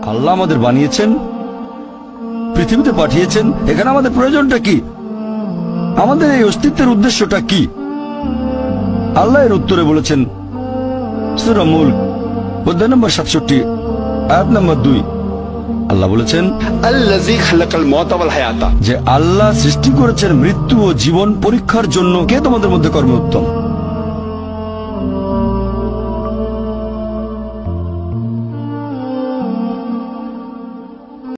আল্লাহ আমাদের বানিয়েছেন, পৃথিবীতে পাঠিয়েছেন, এখানে আমাদের প্রয়োজনটা কি, আমাদের এই অস্তিত্বের উদ্দেশ্যটা কি? আল্লাহ এর উত্তরে বলেছেন সূরা মুলক অধ্যায় নম্বর 67 আয়াত নম্বর 2। আল্লাহ বলেছেন আল্লাযী খালাকাল মাউতা ওয়াল হায়াতা, যে আল্লাহ সৃষ্টি করেছেন মৃত্যু ও জীবন পরীক্ষার জন্য। কে তোমাদের মধ্যে কর্মে উত্তম?